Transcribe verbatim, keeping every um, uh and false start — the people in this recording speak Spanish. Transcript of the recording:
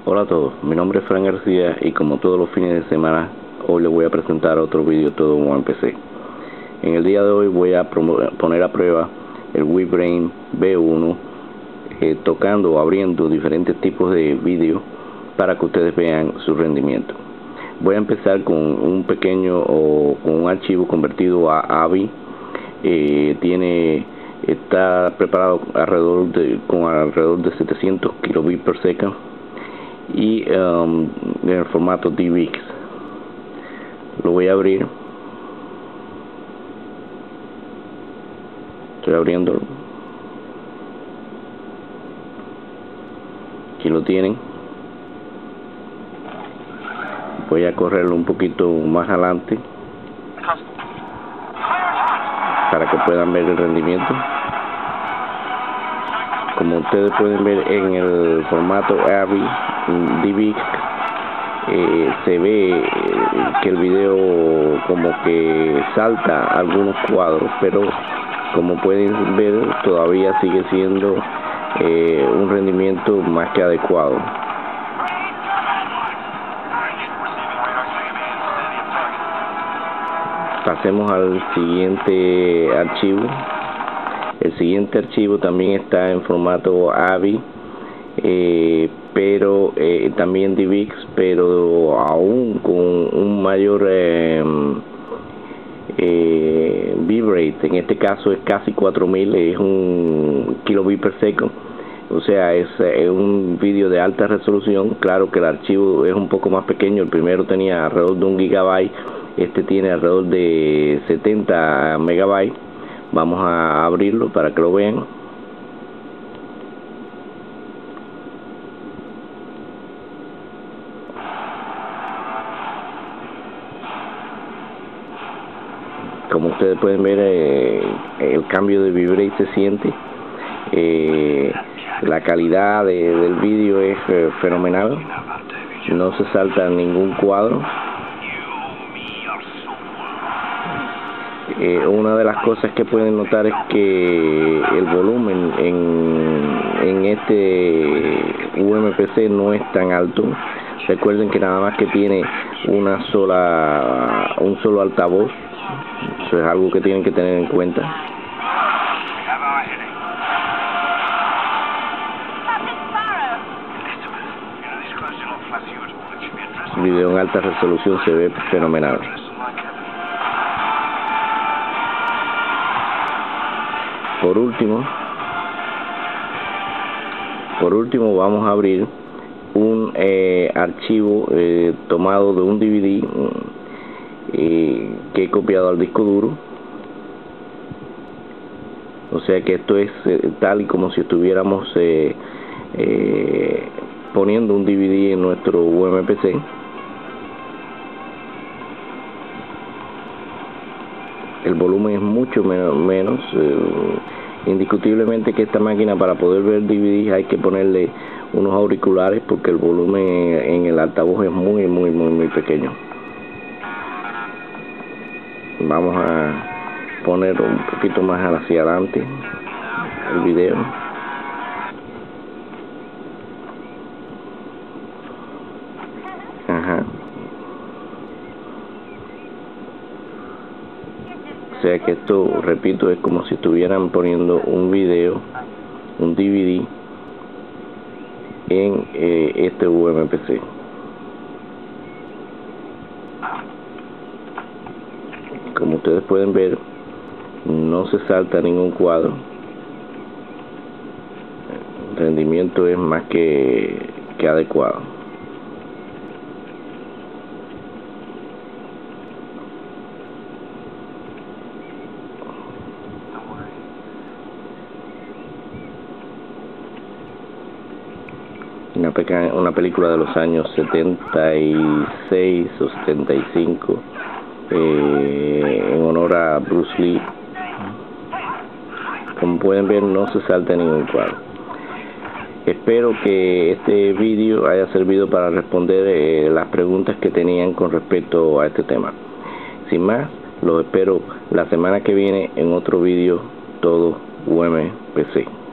Hola a todos, mi nombre es Fran García y como todos los fines de semana, hoy les voy a presentar otro vídeo todo en P C. En el día de hoy voy a poner a prueba el WeBrain V uno, eh, tocando o abriendo diferentes tipos de vídeos para que ustedes vean su rendimiento. Voy a empezar con un pequeño o con un archivo convertido a A V I. Eh, tiene está preparado alrededor de con alrededor de setecientos kilobits por segundo y um, en el formato D V X. Lo voy a abrir. Estoy abriéndolo. Aquí lo tienen. Voy a correrlo un poquito más adelante para que puedan ver el rendimiento. Como ustedes pueden ver en el formato A V I D V X, eh, se ve eh, que el video como que salta algunos cuadros, pero como pueden ver todavía sigue siendo eh, un rendimiento más que adecuado. Pasemos al siguiente archivo. El siguiente archivo también está en formato A V I, eh, pero eh, también D V X, pero aún con un mayor eh, eh, bitrate. En este caso es casi cuatro mil, es un kilobit por segundo. O sea, es, es un vídeo de alta resolución. Claro que el archivo es un poco más pequeño. El primero tenía alrededor de un gigabyte. Este tiene alrededor de setenta megabytes. Vamos a abrirlo para que lo vean. Como ustedes pueden ver, eh, el cambio de bitrate se siente. Eh, la calidad de, del vídeo es eh, fenomenal. No se salta ningún cuadro. Eh, una de las cosas que pueden notar es que el volumen en, en este U M P C no es tan alto. Recuerden que nada más que tiene una sola un solo altavoz. Eso es algo que tienen que tener en cuenta. El video en alta resolución se ve fenomenal. Por último, por último vamos a abrir un eh, archivo eh, tomado de un D V D eh, que he copiado al disco duro. O sea que esto es eh, tal y como si estuviéramos eh, eh, poniendo un D V D en nuestro U M P C. El volumen es mucho menos, menos eh, indiscutiblemente que esta máquina, para poder ver D V D hay que ponerle unos auriculares porque el volumen en el altavoz es muy muy muy muy pequeño. Vamos a poner un poquito más hacia adelante el video. Ajá. O sea que esto, repito, es como si estuvieran poniendo un video, un D V D en eh, este U M P C. Como ustedes pueden ver, no se salta ningún cuadro. El rendimiento es más que, que adecuado. Una, una película de los años setenta y seis o setenta y cinco, eh, en honor a Bruce Lee. Como pueden ver, no se salta ningún cuadro. Espero que este vídeo haya servido para responder eh, las preguntas que tenían con respecto a este tema. Sin más, los espero la semana que viene en otro vídeo todo U M P C.